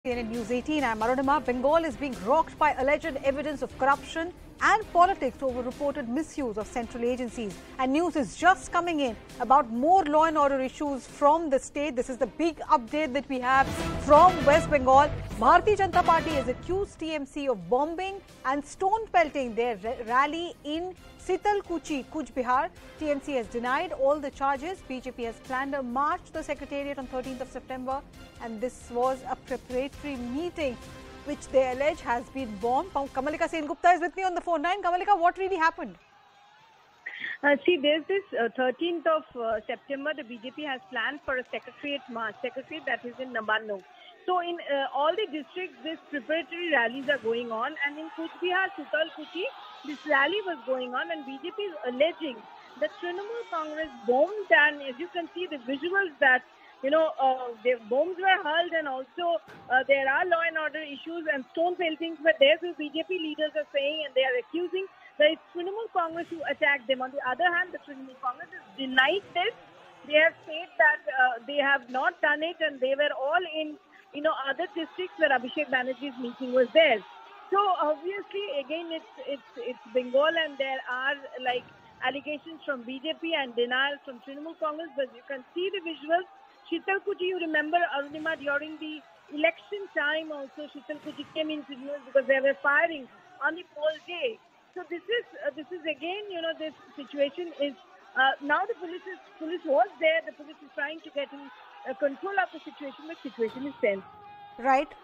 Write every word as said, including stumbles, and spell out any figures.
C N N News eighteen, I'm Arunima. Bengal is being rocked by alleged evidence of corruption and politics over reported misuse of central agencies. And news is just coming in about more law and order issues from the state. This is the big update that we have from West Bengal. Bharatiya Janata Party has accused T M C of bombing and stone pelting their rally in Sitalkuchi, Kuch Bihar. T M C has denied all the charges. B J P has planned a march to the Secretariat on thirteenth of September, and this was a preparatory meeting which they allege has been bombed. Kamalika Sengupta is with me on the phone line. Kamalika, what really happened? Uh, see, there's this uh, thirteenth of uh, September, the B J P has planned for a Secretariat march, Secretariat that is in Nabarno. So in uh, all the districts, these preparatory rallies are going on, and in Kuch Bihar, Sitalkuchi, this rally was going on, and B J P is alleging that Trinamool Congress bombed, and as you can see the visuals that, you know, uh, the bombs were hurled, and also uh, there are law and order issues and stone peltings were there. So B J P leaders are saying, and they are accusing that it's Trinamool Congress who attacked them. On the other hand, the Trinamool Congress has denied this. They have said that uh, they have not done it, and they were all in, you know, other districts where Abhishek Banerjee's meeting was there. So obviously, again, it's it's it's Bengal, and there are like allegations from B J P and denials from Trinamool Congress. But you can see the visuals. Sitalkuchi, you remember, Arunima, during the election time also, Sitalkuchi came into news because they were firing on the poll day. So this is uh, this is again, you know, this situation is uh, now the police is police was there. The police is trying to get in uh, control of the situation, but situation is tense. Right.